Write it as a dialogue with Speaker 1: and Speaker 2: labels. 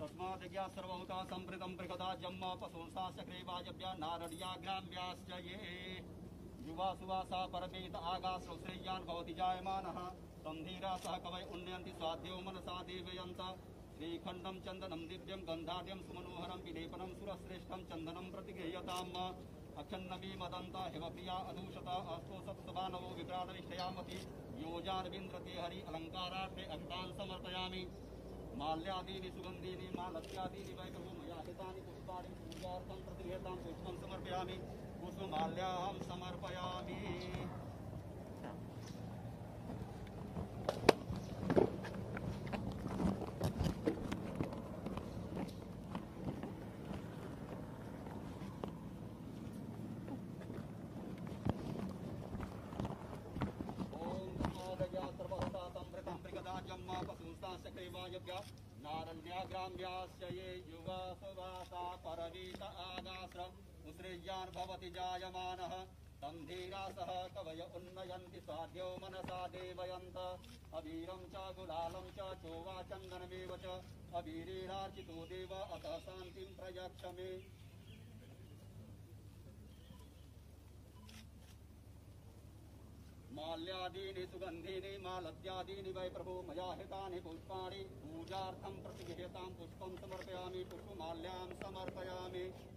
Speaker 1: तस्माद्ज्ञा सर्वभूता संवृतं बृहदा जम्मा पशुंसाश्चक्रे वायव्या नारण्याग्राम्याश्च ये युवा सुवासा परमेत आगास्रो श्रेयान् भवति जायमानः संधीरा सह कवय उन्नयन्ति स्वाद्यो मनसा देवयन्त श्रीखण्डं चन्दनं दिव्यं गन्धाढ्यं सुमनोहरं विलेपनं सुरश्रेष्ठं चन्दनं प्रतिगृह्यताम् अक्षन्नवी मदन्त हिमप्रिया अदूषत अस्तो सप्तवानवो विप्राणनिष्ठयामति योजारविन्द्रते हरि अलङ्कारार्थे अक्षतान् समर्पयामि माल्यादीनि सुगन्धीनि मालत्यादीनि वै प्रभो मया हितानि पुष्पाणि पूजार्थं प्रतिगृह्यतां पुष्पं समर्पयामि पुष्पमाल्याहं समर्पयामि। नारण्याग्राम्याश्च ये युवा सुवासा परवीत आगास्र मुश्रेयान् भवति जायमानः तन्धीरा सह कवय उन्नयन्ति स्वाद्यो मनसा देवयन्त अबीरं च गुलालं च चोवाचन्दनमेव च अबीरेणार्चितो देव अतः शान्तिं प्रयच्छ मे। माल्यादीनि सुगन्धीनि मालत्यादीनि वै प्रभो मया हितानि पुष्पाणि पूजार्थं प्रतिगृह्यतां पुष्पं समर्पयामि पुष्पमाल्यां समर्पयामि।